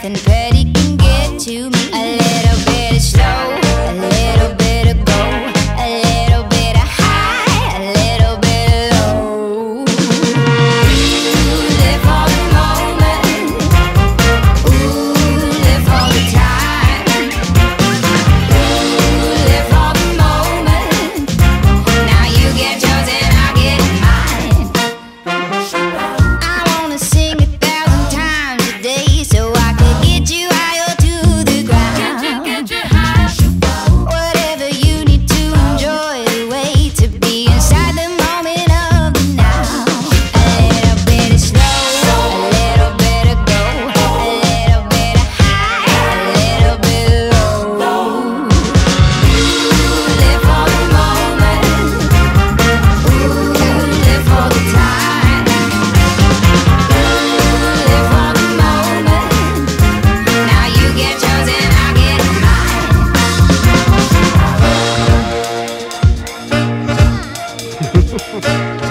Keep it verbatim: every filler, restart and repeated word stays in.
nothing pretty can get to me. A little bit of slow, a little bit of go, a little bit of high, a little bit of low. Ooh, live for the moment. Ooh, live for the time. Ooh, live for the moment. Now you get yours and I'll get mine. I wanna sing a thousand times a day so I could get you higher to the ground. Whatever you need to enjoy the way to be inside the moment of the now. A little bit of slow, a little bit of go, a little bit of high, a little bit of low. Ooh, live for the moment. Ooh, live for the time. Ooh, live for the moment. Now you get yours and I'll get mine.